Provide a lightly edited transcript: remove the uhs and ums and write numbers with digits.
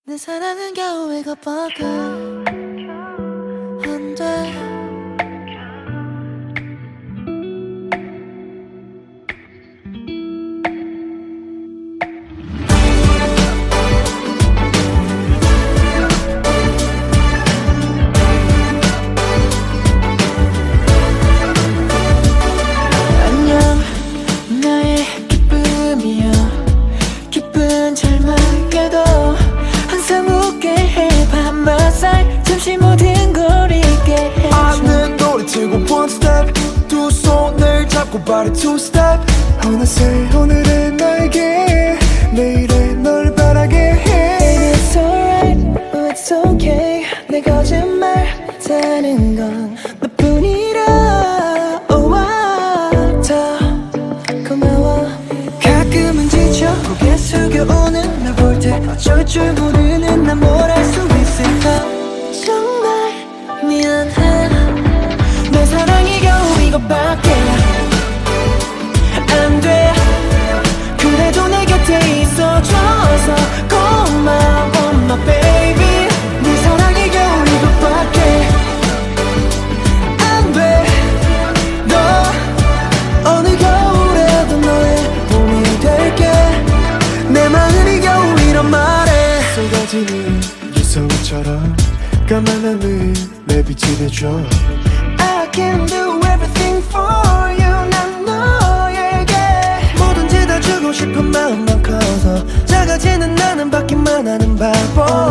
내 사랑은 겨우 이것밖에 안 돼. 안녕, 나의 기쁨이야. 기쁜 잘만게도 항상 웃게 해. 밤마살 잠시 모든 걸 잊게 해줘. 아는 노래 틀고 one step, 두 손을 잡고 발에 two step. 어느새 오늘은 너에게, 내일의 널 바라게 해. Baby it's alright, oh it's okay. 내 거짓말 다는 건 너뿐이라. Oh 더 고마워. 가끔은 지쳐 고개 숙여오는 날 볼 때 어쩔 줄 모르는 난 뭘 할 수 있을까. 정말 미안해. 내 사랑이 겨우 이것밖에 안 돼. 그래도 내 곁에 있어줘서 고마워 my baby. 내 사랑이 겨우 이것밖에 안 돼. 너 어느 겨울에도 너의 봄이 될게. 내 마음이 겨우 이런 말에 쏟아지는 유성처럼 까만 하늘 내 빛이 돼줘. I can do everything for you. 난 너에게 뭐든지 다 주고 싶은 마음만 커서 작아지는 나는 받기만 하는 바보.